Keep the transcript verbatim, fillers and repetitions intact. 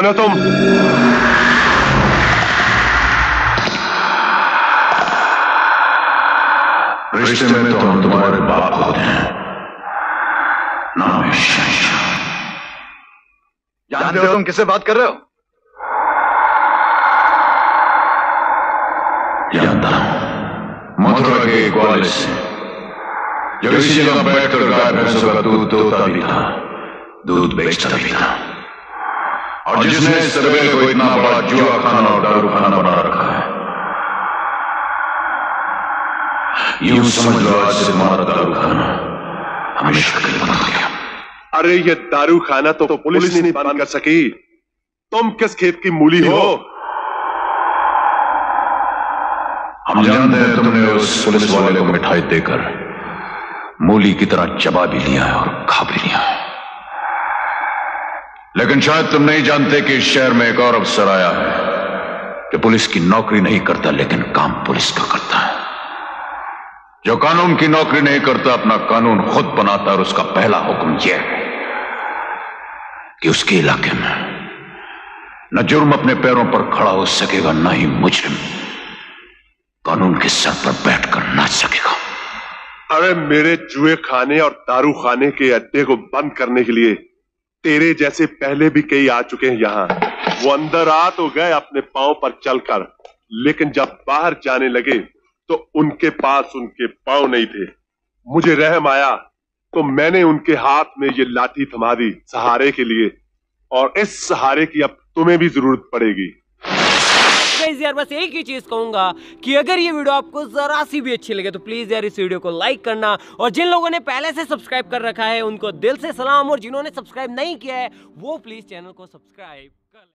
कौन हो तुम? रिश्ते में तो हम तुम्हारे बाप होते हैं, नाम है शहंशाह। जानते हो तुम किससे बात कर रहे हो? जानता हूं, मथुरा के एक वाले से, जो इसी जगह बैठकर गाय भैंसों का दूध दोता भी था, दूध बेचता भी था, और जिसने इस तरह को इतना बड़ा जुआ खाना और दारू खाना बना रखा है। यूं समझ लो आज से तुम्हारा दारू खाना हमेशा के लिए बंद हो गया। अरे ये दारू खाना तो, तो पुलिस नहीं बंद कर सकी। तुम किस खेत की मूली हो? हम जानते हैं तुमने उस पुलिस वाले को मिठाई देकर मूली की तरह चबा भी लिया है और खा भी लिया है, लेकिन शायद तुम नहीं जानते कि इस शहर में एक और अफसर आया है जो पुलिस की नौकरी नहीं करता, लेकिन काम पुलिस का करता है। जो कानून की नौकरी नहीं करता, अपना कानून खुद बनाता, और उसका पहला हुक्म यह है कि उसके इलाके में न जुर्म अपने पैरों पर खड़ा हो सकेगा, न ही मुजरिम कानून के सर पर बैठकर नाच सकेगा। अरे मेरे जुए खाने और दारू खाने के अड्डे को बंद करने के लिए तेरे जैसे पहले भी कई आ चुके हैं यहाँ। वो अंदर आ तो गए अपने पांव पर चलकर, लेकिन जब बाहर जाने लगे तो उनके पास उनके पांव नहीं थे। मुझे रहम आया तो मैंने उनके हाथ में ये लाठी थमा दी सहारे के लिए, और इस सहारे की अब तुम्हें भी जरूरत पड़ेगी। यार बस एक ही चीज कहूंगा कि अगर ये वीडियो आपको जरा सी भी अच्छी लगे तो प्लीज यार इस वीडियो को लाइक करना, और जिन लोगों ने पहले से सब्सक्राइब कर रखा है उनको दिल से सलाम, और जिन्होंने सब्सक्राइब नहीं किया है वो प्लीज चैनल को सब्सक्राइब कर